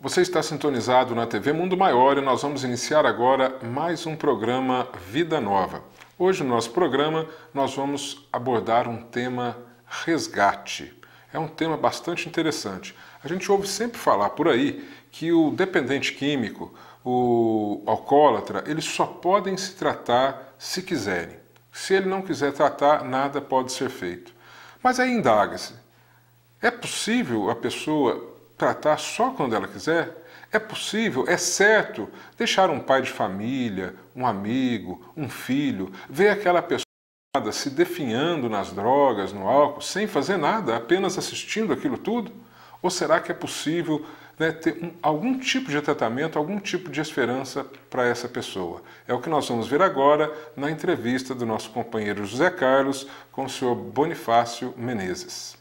Você está sintonizado na TV Mundo Maior e nós vamos iniciar agora mais um programa Vida Nova. Hoje no nosso programa nós vamos abordar um tema resgate. É um tema bastante interessante. A gente ouve sempre falar por aí que o dependente químico, o alcoólatra, eles só podem se tratar se quiserem. Se ele não quiser tratar, nada pode ser feito. Mas aí indaga-se, é possível a pessoa tratar só quando ela quiser? É possível, é certo, deixar um pai de família, um amigo, um filho, ver aquela pessoa se definhando nas drogas, no álcool, sem fazer nada, apenas assistindo aquilo tudo? Ou será que é possível ter algum tipo de tratamento, algum tipo de esperança para essa pessoa? É o que nós vamos ver agora na entrevista do nosso companheiro José Carlos com o senhor Bonifácio Menezes.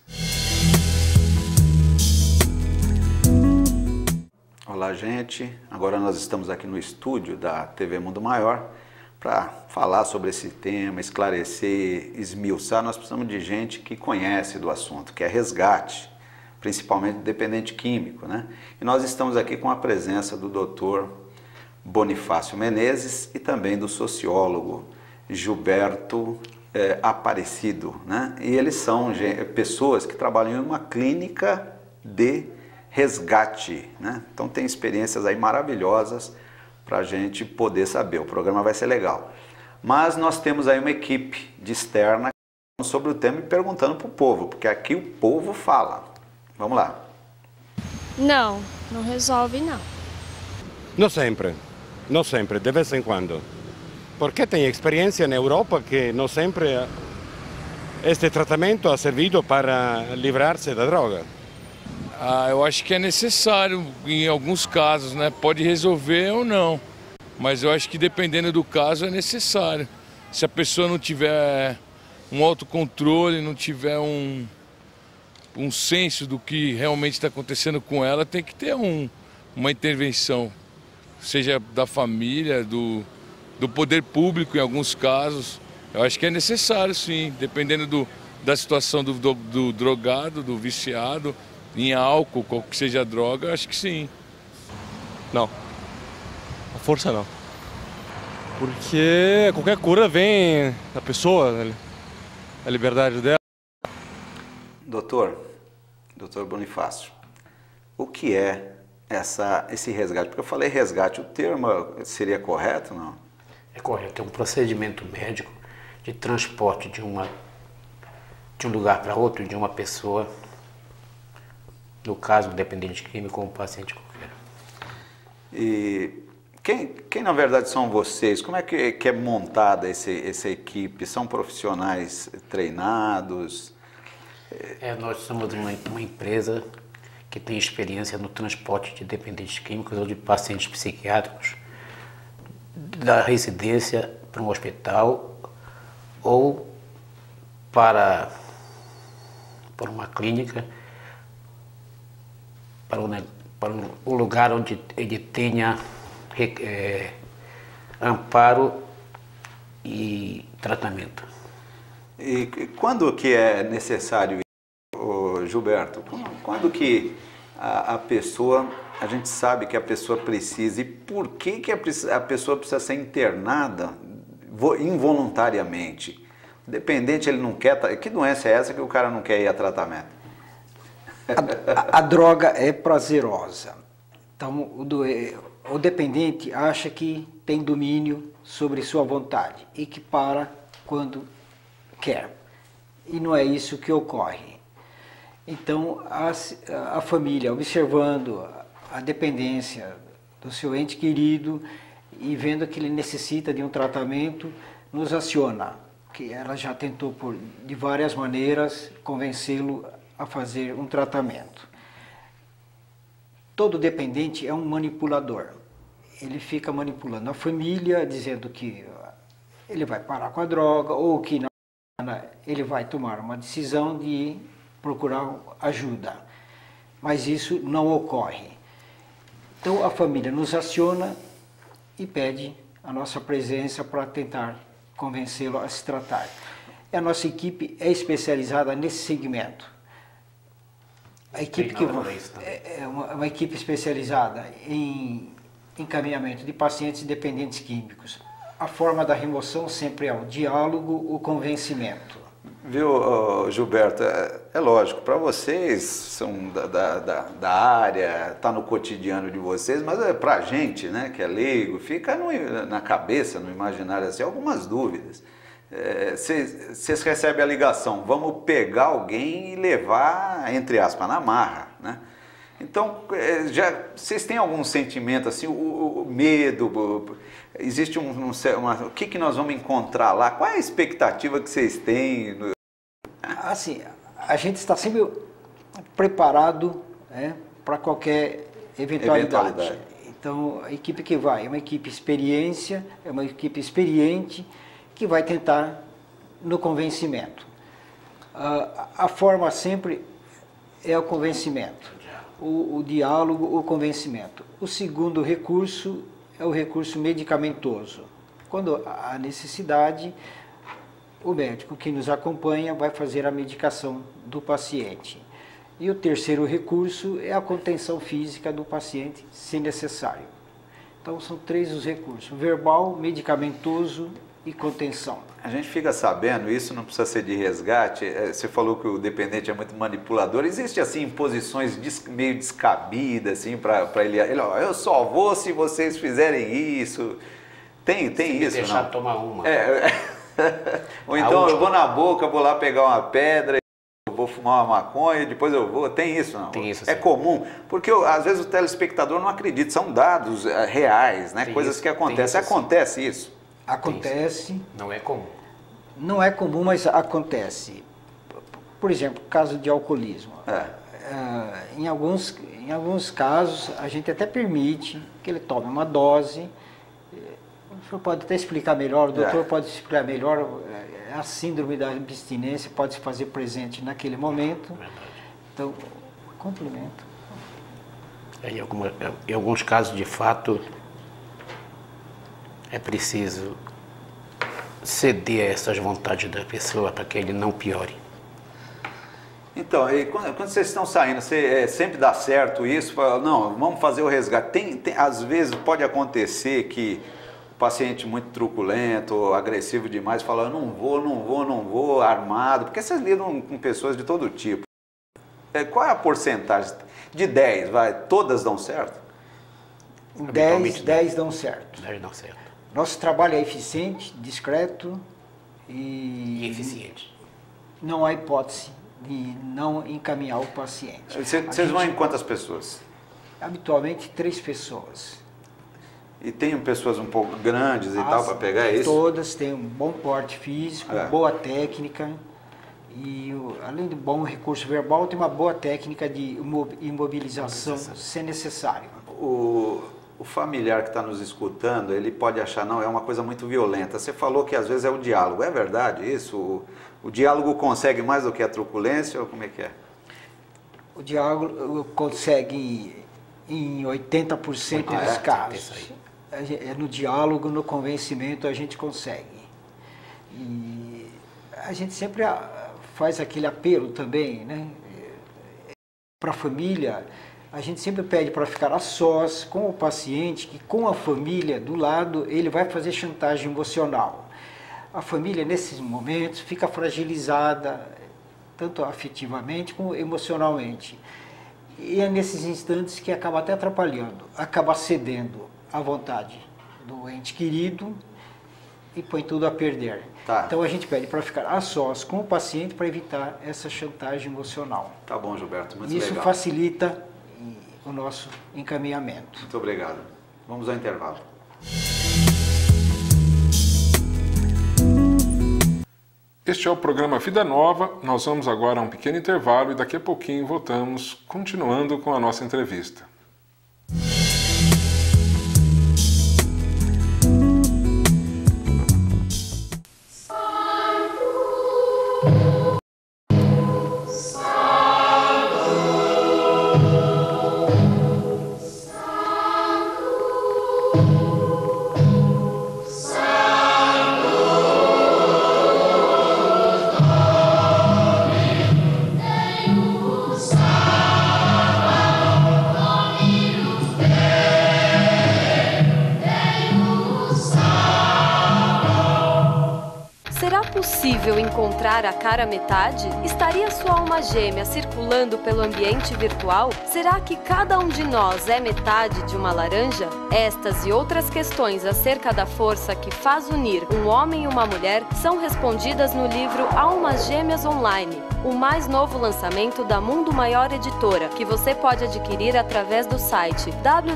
Olá, gente. Agora nós estamos aqui no estúdio da TV Mundo Maior para falar sobre esse tema, esclarecer, esmiuçar. Nós precisamos de gente que conhece do assunto, que é resgate, principalmente dependente químico, né? E nós estamos aqui com a presença do Dr. Bonifácio Menezes e também do sociólogo Gilberto Aparecido, né? E eles são pessoas que trabalham em uma clínica de resgate, né? Então tem experiências aí maravilhosas para a gente poder saber. O programa vai ser legal. Mas nós temos aí uma equipe de externa sobre o tema e perguntando para o povo, porque aqui o povo fala. Vamos lá. Não, não resolve não. Não sempre, de vez em quando. Porque tem experiência na Europa que não sempre este tratamento ha servido para livrar-se da droga. Eu acho que é necessário em alguns casos, né? Pode resolver ou não, mas eu acho que dependendo do caso é necessário. Se a pessoa não tiver um autocontrole, não tiver um senso do que realmente está acontecendo com ela, tem que ter uma intervenção, seja da família, do poder público em alguns casos. Eu acho que é necessário sim, dependendo da situação do drogado, do viciado, em álcool, qual que seja a droga, acho que sim. Não, a força não. Porque qualquer cura vem da pessoa, a liberdade dela. Doutor Bonifácio, o que é esse resgate? Porque eu falei resgate, o termo seria correto, não? É correto, é um procedimento médico de transporte de um lugar para outro, de uma pessoa, no caso, um dependente químico ou um paciente qualquer. E quem na verdade são vocês? Como é que é montada essa equipe? São profissionais treinados? Nós somos uma empresa que tem experiência no transporte de dependentes químicos ou de pacientes psiquiátricos da residência para um hospital ou para uma clínica, para um lugar onde ele tenha amparo e tratamento. E quando que é necessário, Gilberto? Quando que a pessoa, a gente sabe que a pessoa precisa, e por que a pessoa precisa ser internada involuntariamente? O dependente, ele não quer, que doença é essa que o cara não quer ir a tratamento? A droga é prazerosa, então o dependente acha que tem domínio sobre sua vontade e que para quando quer, e não é isso que ocorre. Então a família, observando a dependência do seu ente querido e vendo que ele necessita de um tratamento, nos aciona, que ela já tentou de várias maneiras convencê-lo a fazer um tratamento. Todo dependente é um manipulador. Ele fica manipulando a família, dizendo que ele vai parar com a droga ou que ele vai tomar uma decisão de procurar ajuda. Mas isso não ocorre. Então a família nos aciona e pede a nossa presença para tentar convencê-lo a se tratar. A nossa equipe é especializada nesse segmento. A equipe que é uma equipe especializada em encaminhamento de pacientes dependentes químicos. A forma da remoção sempre é o diálogo, o convencimento. Viu, Gilberto, é lógico, para vocês, são da área, está no cotidiano de vocês, mas para a gente, né, que é leigo, fica na cabeça, no imaginário, assim, algumas dúvidas. Vocês recebem a ligação, vamos pegar alguém e levar, entre aspas, na marra, né? Então, vocês têm algum sentimento, assim, o medo, existe o que nós vamos encontrar lá? Qual é a expectativa que vocês têm? Assim, a gente está sempre preparado, né, para qualquer eventualidade. Então, a equipe que vai é uma equipe experiente que vai tentar no convencimento. A forma sempre é o convencimento. O diálogo, o convencimento. O segundo recurso é o recurso medicamentoso. Quando há necessidade, o médico que nos acompanha vai fazer a medicação do paciente. E o terceiro recurso é a contenção física do paciente, se necessário. Então são 3 os recursos: verbal, medicamentoso e contenção. A gente fica sabendo, isso não precisa ser de resgate, você falou que o dependente é muito manipulador, existe assim posições meio descabidas assim, para ele, ó, eu só vou se vocês fizerem isso, tem isso, deixar não? tomar uma. Ou então eu vou na boca, vou lá pegar uma pedra, eu vou fumar uma maconha, depois eu vou, tem isso não? Tem isso, é sim. Comum, porque às vezes o telespectador não acredita, são dados reais, né? Coisas que acontecem, acontece isso? Acontece. Não é comum. Não é comum, mas acontece. Por exemplo, caso de alcoolismo. Em alguns casos, a gente até permite que ele tome uma dose. O senhor pode até explicar melhor, o doutor pode explicar melhor. A síndrome da abstinência pode se fazer presente naquele momento. Então, complemento. Em alguns casos, de fato, é preciso ceder a essas vontades da pessoa para que ele não piore. Então, e quando vocês estão saindo, sempre dá certo isso? Fala, não, vamos fazer o resgate. Às vezes pode acontecer que o paciente muito truculento, agressivo demais, fala, não vou, armado, porque vocês lidam com pessoas de todo tipo. Qual é a porcentagem? De 10, todas dão certo? 10 dão certo. 10 dão certo. Nosso trabalho é eficiente, discreto e eficiente. Não há hipótese de não encaminhar o paciente. Vocês vão em quantas pessoas? Habitualmente 3 pessoas. E tem pessoas um pouco grandes e tal para pegar isso? Todas têm um bom porte físico, boa técnica e além do bom recurso verbal, tem uma boa técnica de imobilização se necessário. O familiar que está nos escutando, ele pode achar, não, é uma coisa muito violenta. Você falou que às vezes é o diálogo. É verdade isso? O diálogo consegue mais do que a truculência ou como é que é? O diálogo consegue em 80% dos casos. No diálogo, no convencimento, a gente consegue. E a gente sempre faz aquele apelo também, né? Para a família. A gente sempre pede para ficar a sós com o paciente, que com a família do lado, ele vai fazer chantagem emocional. A família, nesses momentos, fica fragilizada, tanto afetivamente como emocionalmente. E é nesses instantes que acaba até atrapalhando, acaba cedendo à vontade do ente querido e põe tudo a perder. Então a gente pede para ficar a sós com o paciente para evitar essa chantagem emocional. Tá bom, Gilberto, muito legal. Isso facilita o nosso encaminhamento. Muito obrigado. Vamos ao intervalo. Este é o programa Vida Nova. Nós vamos agora a um pequeno intervalo e daqui a pouquinho voltamos, continuando com a nossa entrevista. Side. possível encontrar a cara metade? Estaria sua alma gêmea circulando pelo ambiente virtual? Será que cada um de nós é metade de uma laranja? Estas e outras questões acerca da força que faz unir um homem e uma mulher são respondidas no livro Almas Gêmeas Online, o mais novo lançamento da Mundo Maior Editora, que você pode adquirir através do site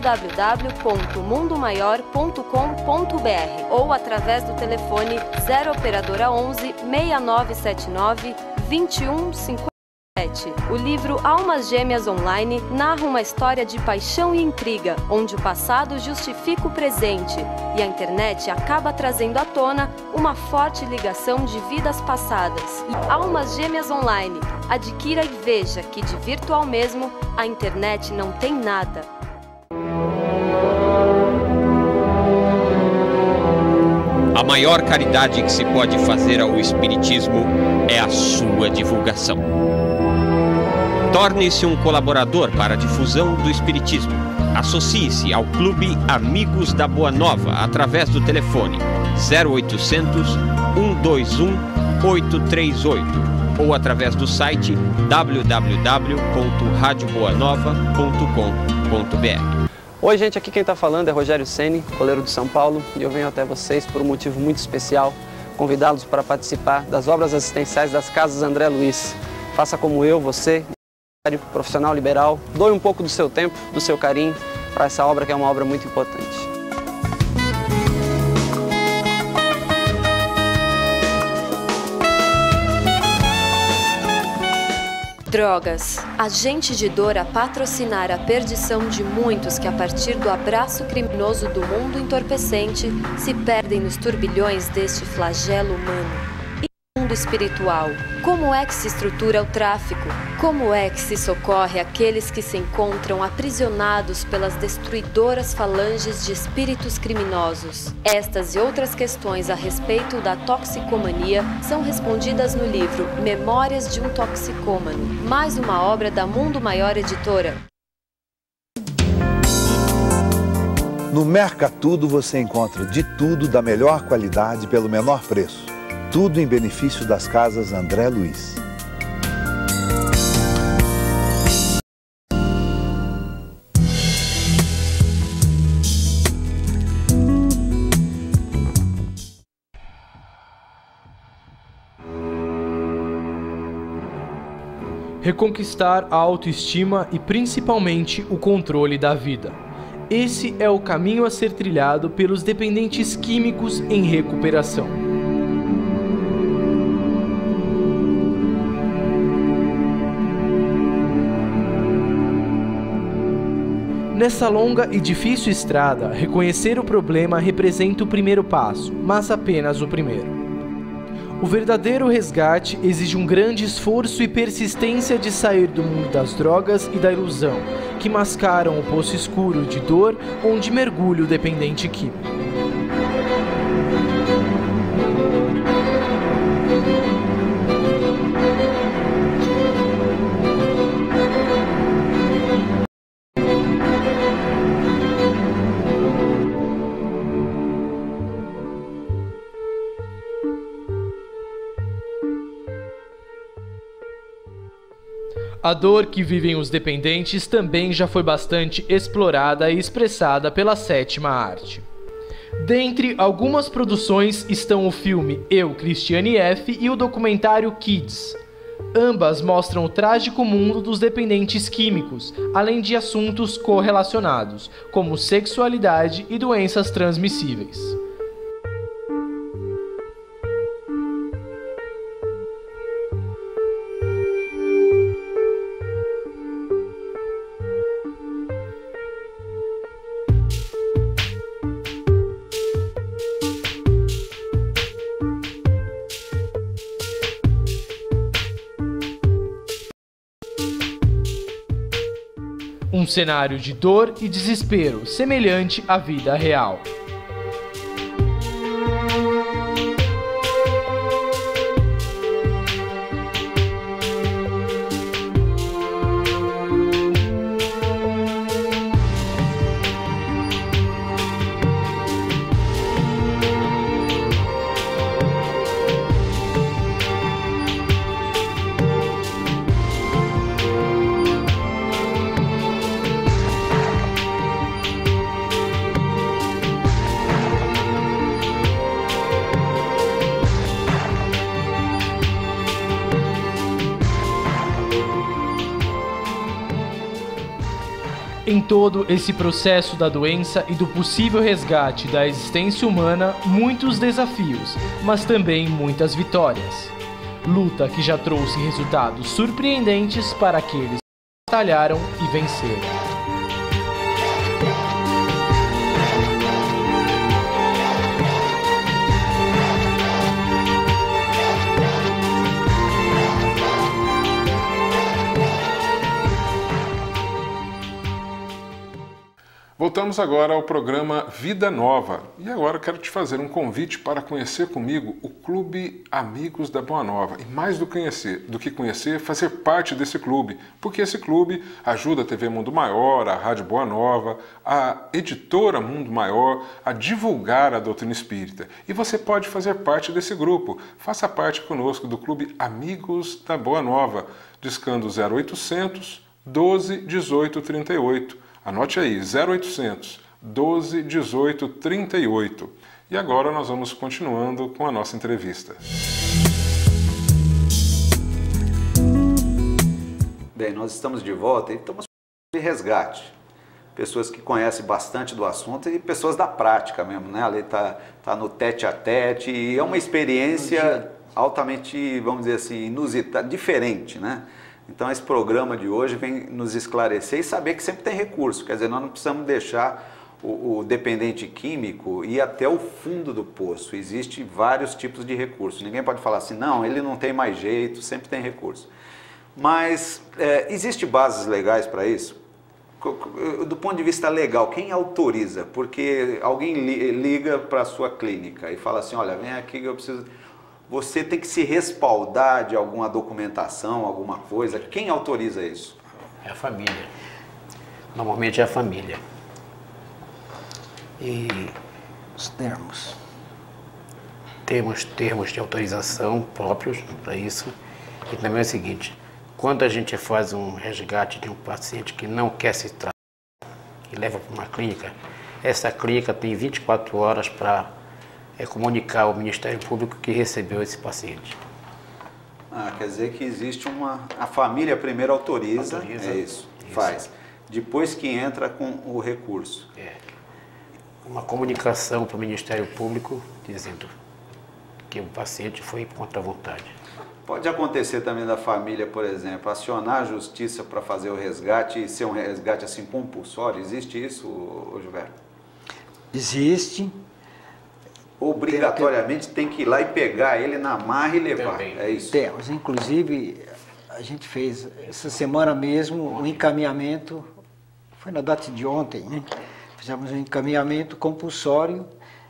www.mundomaior.com.br ou através do telefone 0 operadora 11 6979 2157. O livro Almas Gêmeas Online narra uma história de paixão e intriga, onde o passado justifica o presente e a internet acaba trazendo à tona uma forte ligação de vidas passadas. Almas Gêmeas Online. Adquira e veja que de virtual mesmo, a internet não tem nada. A maior caridade que se pode fazer ao Espiritismo é a sua divulgação. Torne-se um colaborador para a difusão do Espiritismo. Associe-se ao Clube Amigos da Boa Nova através do telefone 0800 121 838 ou através do site www.radioboanova.com.br. Oi gente, aqui quem está falando é Rogério Ceni, goleiro do São Paulo, e eu venho até vocês por um motivo muito especial, convidá-los para participar das obras assistenciais das Casas André Luiz. Faça como eu, você, profissional liberal, doe um pouco do seu tempo, do seu carinho, para essa obra que é uma obra muito importante. Drogas. Agente de dor a patrocinar a perdição de muitos que, a partir do abraço criminoso do mundo entorpecente, se perdem nos turbilhões deste flagelo humano. E o mundo espiritual? Como é que se estrutura o tráfico? Como é que se socorre aqueles que se encontram aprisionados pelas destruidoras falanges de espíritos criminosos? Estas e outras questões a respeito da toxicomania são respondidas no livro Memórias de um Toxicômano, mais uma obra da Mundo Maior Editora. No Mercatudo você encontra de tudo da melhor qualidade pelo menor preço. Tudo em benefício das Casas André Luiz. Reconquistar a autoestima e principalmente o controle da vida. Esse é o caminho a ser trilhado pelos dependentes químicos em recuperação. Nessa longa e difícil estrada, reconhecer o problema representa o primeiro passo, mas apenas o primeiro. O verdadeiro resgate exige um grande esforço e persistência de sair do mundo das drogas e da ilusão, que mascaram o poço escuro de dor onde mergulha o dependente químico. A dor que vivem os dependentes também já foi bastante explorada e expressada pela sétima arte. Dentre algumas produções estão o filme Eu, Cristiane F. e o documentário Kids. Ambas mostram o trágico mundo dos dependentes químicos, além de assuntos correlacionados, como sexualidade e doenças transmissíveis. Um cenário de dor e desespero semelhante à vida real. todo esse processo da doença e do possível resgate da existência humana, muitos desafios, mas também muitas vitórias. Luta que já trouxe resultados surpreendentes para aqueles que batalharam e venceram. Voltamos agora ao programa Vida Nova e agora quero te fazer um convite para conhecer comigo o Clube Amigos da Boa Nova e mais do que conhecer, fazer parte desse clube, porque esse clube ajuda a TV Mundo Maior, a Rádio Boa Nova, a editora Mundo Maior a divulgar a doutrina espírita e você pode fazer parte desse grupo. Faça parte conosco do Clube Amigos da Boa Nova, discando 0800 12 18 38. Anote aí, 0800 12 18 38. E agora nós vamos continuando com a nossa entrevista. Bem, nós estamos de volta e estamos de resgate. Pessoas que conhecem bastante do assunto e pessoas da prática mesmo, né? Ali tá no tete a tete e é uma experiência altamente, vamos dizer assim, inusitada, diferente, né? Então esse programa de hoje vem nos esclarecer e saber que sempre tem recurso, quer dizer, nós não precisamos deixar o dependente químico ir até o fundo do poço, existem vários tipos de recursos, ninguém pode falar assim, não, ele não tem mais jeito, sempre tem recurso. Mas existe bases legais para isso? Do ponto de vista legal, quem autoriza? Porque alguém liga para a sua clínica e fala assim, olha, vem aqui que eu preciso... Você tem que se respaldar de alguma documentação, alguma coisa. Quem autoriza isso? É a família. Normalmente é a família. E os termos. Temos termos de autorização próprios para isso. E também é o seguinte, quando a gente faz um resgate de um paciente que não quer se tratar e leva para uma clínica, essa clínica tem 24 horas para comunicar ao Ministério Público que recebeu esse paciente. Quer dizer que existe a família primeiro autoriza é isso, faz. Depois que entra com o recurso. Uma comunicação para o Ministério Público dizendo que o paciente foi contra a vontade. Pode acontecer também da família, por exemplo, acionar a justiça para fazer o resgate e ser um resgate assim compulsório. Existe isso, Gilberto? Existe. Obrigatoriamente tem que ir lá e pegar ele na marra e levar, é isso? Temos, inclusive a gente fez essa semana mesmo um encaminhamento, foi na data de ontem, né? Fizemos um encaminhamento compulsório,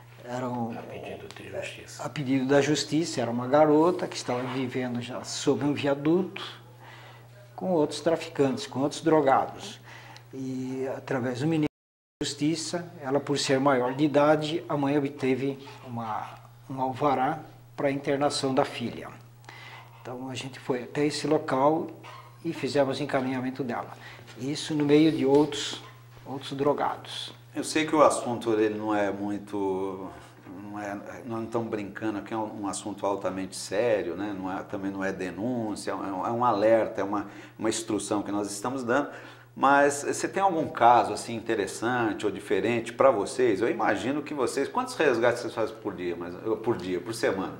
a pedido da justiça, era uma garota que estava vivendo já sob um viaduto com outros traficantes, com outros drogados, e através do Ministério Justiça, ela por ser maior de idade, a mãe obteve um alvará para a internação da filha. Então a gente foi até esse local e fizemos o encaminhamento dela. Isso no meio de outros drogados. Eu sei que o assunto ele não é muito, não estamos brincando, aqui é um assunto altamente sério, né? Também não é denúncia, é um alerta, é uma instrução que nós estamos dando. Mas você tem algum caso assim interessante ou diferente para vocês? Eu imagino que vocês... Quantos resgates vocês fazem por semana?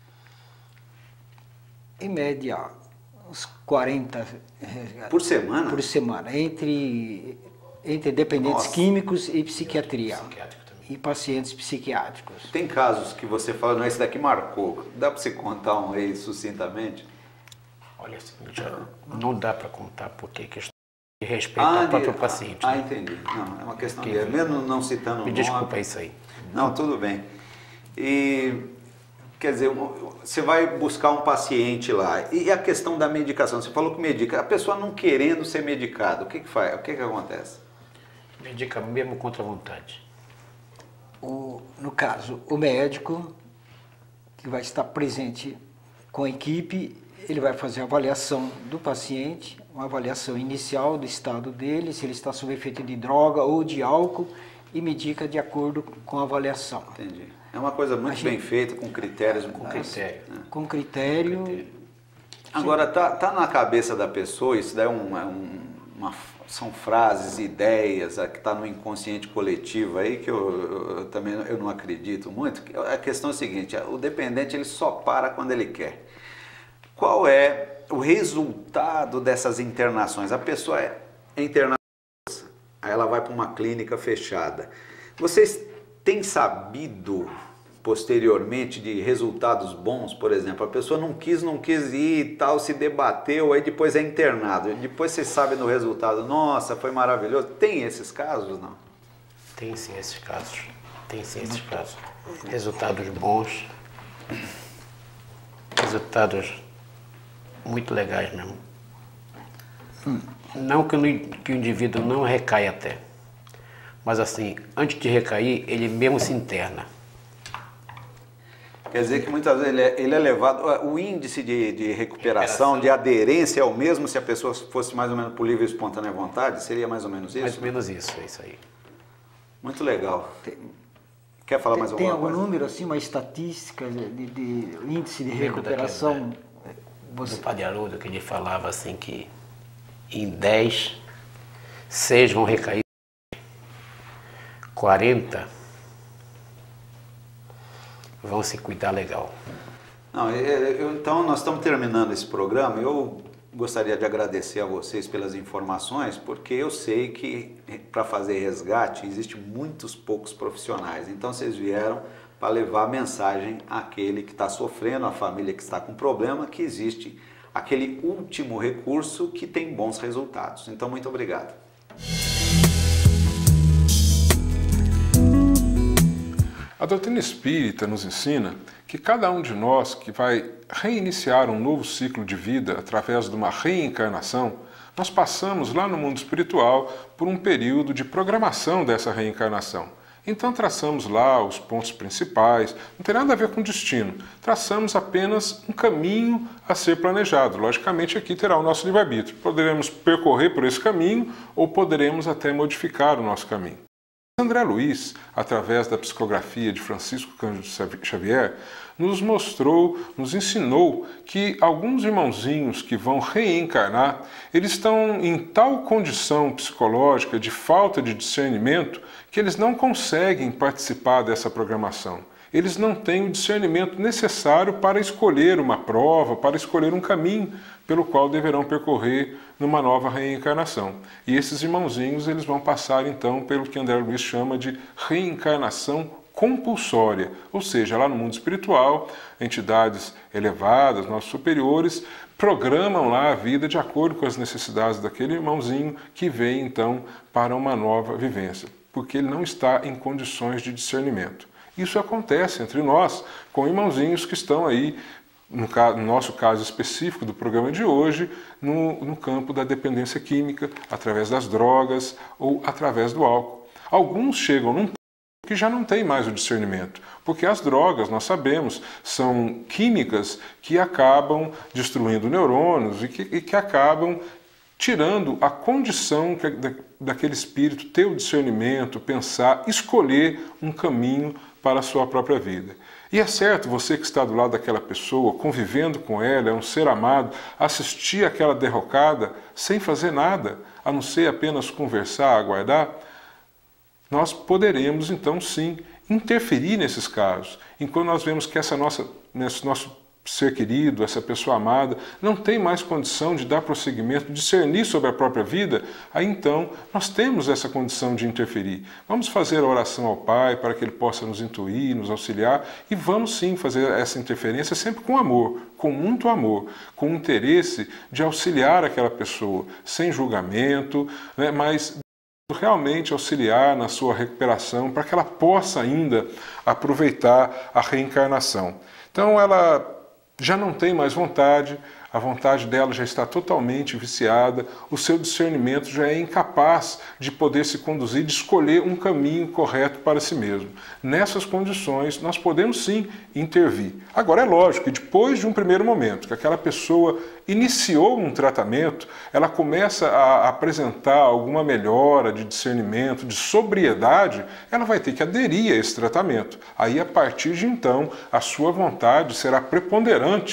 Em média, uns 40 resgates. Por semana? Por semana, entre dependentes químicos e psiquiatria. E pacientes psiquiátricos. Tem casos que você fala, não, esse daqui marcou. Dá para você contar um aí sucintamente? Olha, não dá para contar porque questão de respeito ao próprio paciente. Né? Entendi. Não, é uma questão de... Mesmo não citando o nome... Me desculpa, é isso aí. Não, tudo bem. E, quer dizer, você vai buscar um paciente lá. E a questão da medicação? Você falou que medica. A pessoa não querendo ser medicada, o que faz? O que acontece? Medica mesmo contra a vontade. No caso, o médico que vai estar presente com a equipe, ele vai fazer a avaliação do paciente, uma avaliação inicial do estado dele, se ele está sob efeito de droga ou de álcool, e medica de acordo com a avaliação. Entendi. É uma coisa muito bem feita, com critérios. Com critério. Agora, tá na cabeça da pessoa, isso daí é são frases, ideias, que está no inconsciente coletivo aí, que eu também não acredito muito. A questão é a seguinte, o dependente ele só para quando ele quer. Qual é o resultado dessas internações? A pessoa é internada, aí ela vai para uma clínica fechada. Vocês têm sabido posteriormente de resultados bons, por exemplo, a pessoa não quis ir e tal, se debateu, aí depois é internado, depois vocês sabem do resultado, nossa, foi maravilhoso. Tem esses casos, não? Tem sim esses casos, resultados bons, resultados muito legais mesmo. Não que o indivíduo não recai até, mas assim, antes de recair, ele mesmo se interna. Quer dizer que muitas vezes ele é levado, o índice de recuperação, de aderência é o mesmo se a pessoa fosse mais ou menos por livre e espontânea vontade? Seria mais ou menos isso? Mais ou menos isso, é isso aí. Muito legal. Quer falar mais alguma coisa? Tem algum número, assim, uma estatística de índice de recuperação? Do Padre Haroldo, que ele falava assim que em 10, 6 vão recair, 40 vão se cuidar legal. Não, então nós estamos terminando esse programa. Eu gostaria de agradecer a vocês pelas informações, porque eu sei que para fazer resgate existem muitos poucos profissionais. Então vocês vieram para levar a mensagem àquele que está sofrendo, à família que está com problema, que existe aquele último recurso que tem bons resultados. Então, muito obrigado. A doutrina espírita nos ensina que cada um de nós que vai reiniciar um novo ciclo de vida através de uma reencarnação, nós passamos lá no mundo espiritual por um período de programação dessa reencarnação. Então traçamos lá os pontos principais, não tem nada a ver com destino, traçamos apenas um caminho a ser planejado. Logicamente aqui terá o nosso livre-arbítrio, poderemos percorrer por esse caminho ou poderemos até modificar o nosso caminho. André Luiz, através da psicografia de Francisco Cândido Xavier, nos mostrou, nos ensinou que alguns irmãozinhos que vão reencarnar, eles estão em tal condição psicológica de falta de discernimento que eles não conseguem participar dessa programação. Eles não têm o discernimento necessário para escolher uma prova, para escolher um caminho pelo qual deverão percorrer numa nova reencarnação. E esses irmãozinhos eles vão passar então pelo que André Luiz chama de reencarnação compulsória, ou seja, lá no mundo espiritual, entidades elevadas, nossos superiores, programam lá a vida de acordo com as necessidades daquele irmãozinho que vem então para uma nova vivência, porque ele não está em condições de discernimento. Isso acontece entre nós, com irmãozinhos que estão aí, no nosso caso específico do programa de hoje, no campo da dependência química, através das drogas ou através do álcool. Alguns chegam num ponto que já não tem mais o discernimento, porque as drogas, nós sabemos, são químicas que acabam destruindo neurônios e que acabam tirando a condição daquele espírito ter o discernimento, pensar, escolher um caminho para a sua própria vida. E é certo, você que está do lado daquela pessoa, convivendo com ela, é um ser amado, assistir aquela derrocada sem fazer nada, a não ser apenas conversar, aguardar, nós poderemos então sim interferir nesses casos. Enquanto nós vemos que esse nosso ser querido, essa pessoa amada, não tem mais condição de dar prosseguimento, discernir sobre a própria vida, aí então nós temos essa condição de interferir. Vamos fazer a oração ao Pai para que Ele possa nos intuir, nos auxiliar, e vamos sim fazer essa interferência sempre com amor, com muito amor, com o interesse de auxiliar aquela pessoa, sem julgamento, né, mas realmente auxiliar na sua recuperação para que ela possa ainda aproveitar a reencarnação. Então ela já não tem mais vontade, a vontade dela já está totalmente viciada, o seu discernimento já é incapaz de poder se conduzir, de escolher um caminho correto para si mesmo. Nessas condições, nós podemos sim intervir. Agora, é lógico que depois de um primeiro momento, que aquela pessoa iniciou um tratamento, ela começa a apresentar alguma melhora de discernimento, de sobriedade, ela vai ter que aderir a esse tratamento. Aí, a partir de então, a sua vontade será preponderante,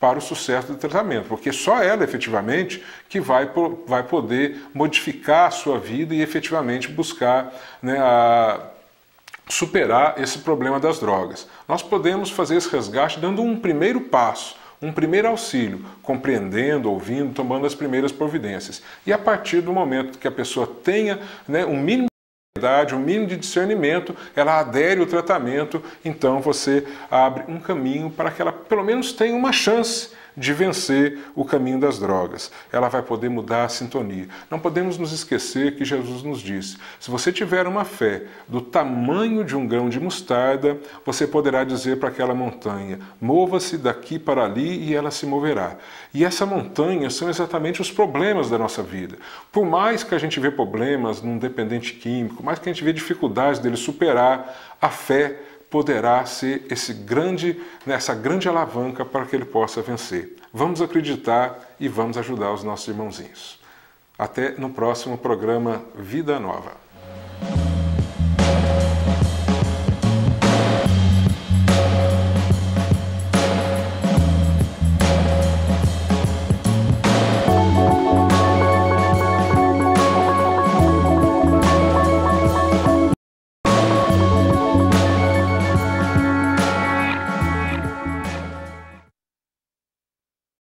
para o sucesso do tratamento, porque só ela efetivamente que vai poder modificar a sua vida e efetivamente buscar, né, superar esse problema das drogas. Nós podemos fazer esse resgate dando um primeiro passo, um primeiro auxílio, compreendendo, ouvindo, tomando as primeiras providências. E a partir do momento que a pessoa tenha, né, um mínimo de verdade, um mínimo de discernimento, ela adere ao tratamento, então você abre um caminho para que ela pelo menos tenha uma chance de vencer o caminho das drogas. Ela vai poder mudar a sintonia. Não podemos nos esquecer que Jesus nos disse: se você tiver uma fé do tamanho de um grão de mostarda, você poderá dizer para aquela montanha: mova-se daqui para ali, e ela se moverá. E essa montanha são exatamente os problemas da nossa vida. Por mais que a gente vê problemas num dependente químico, mais que a gente vê dificuldades dele superar, a fé poderá ser essa grande alavanca para que ele possa vencer. Vamos acreditar e vamos ajudar os nossos irmãozinhos. Até no próximo programa Vida Nova.